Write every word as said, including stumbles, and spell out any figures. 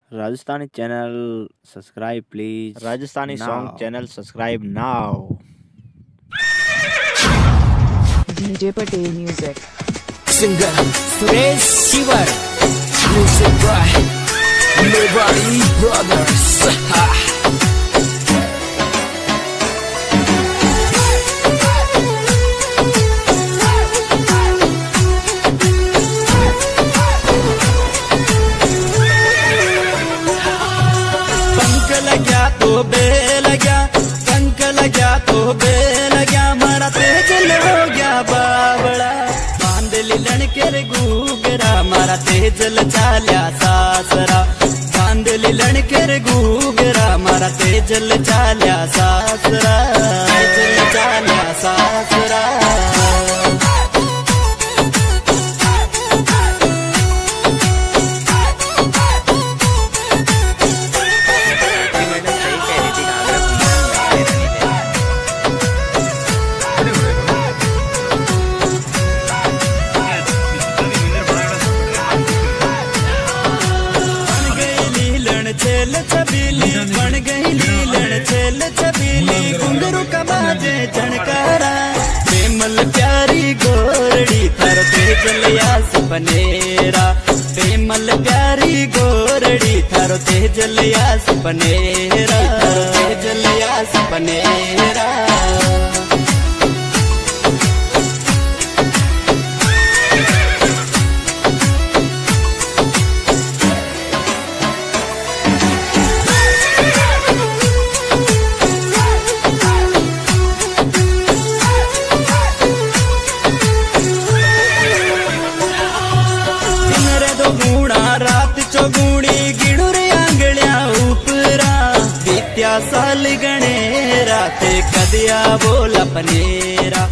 Rajasthani channel subscribe please. Rajasthani song channel subscribe now. DJ Patel music. Singer Suresh Shivar. Music by Mewari brothers. लग्या तो बे लग्या कंक लग्या तो बे लग्या मारा तेजल हो गया बाबड़ा बांध लीलन के रे गुगरा मारा तेजल चाल्या सासरा बांध लीलन के रे गुगरा मारा तेजल चाल्या सासरा तेजल चाल्या सासरा। छेल छबीली बन गई लीलन छेल छबीली घुंघरू कमाजे झनकारा पेमल प्यारी गोरड़ी थर तेजलिया सपनेरा पेमल प्यारी गोरड़ी थर तेजलिया सपनेरा तेजलिया सपनेरा। रात चौगुणी गिणुर आंगलिया उपरा बीत्या साल गणे राते कदिया बोला पनेरा